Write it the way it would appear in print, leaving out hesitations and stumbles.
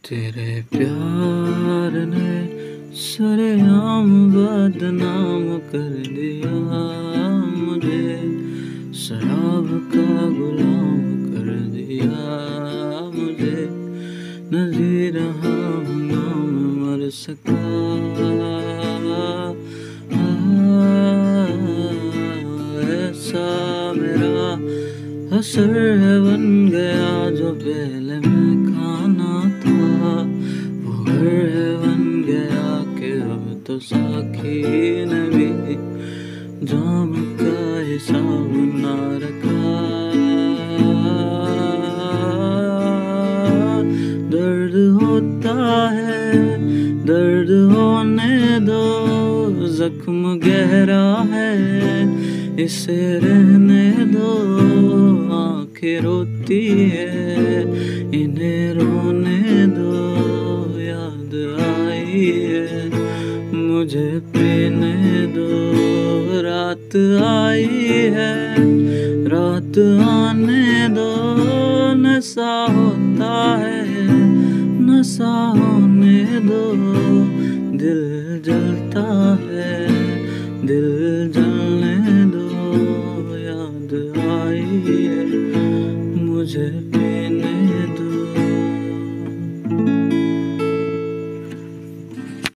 तेरे प्यार ने सरेआम बदनाम कर दिया मुझे, शराब का गुलाम कर दिया मुझे। न जी रहा हूँ ना मैं मर सका, ऐसा मेरा असर बन गया जो पहले मैं खाना था। वो घर बन गया कि अब तो साखी ने भी जाम का हिसाब ना रखा। दर्द होता है, दर्द होने दो, जख्म गहरा है इसे रहने दो। आंखें रोती है इन्हें रोने दो, याद आई है मुझे पीने दो। रात आई है रात आने दो, नशा होता है नशा होने दो। दिल जलता है दिल जलने दो, याद आई है मुझे।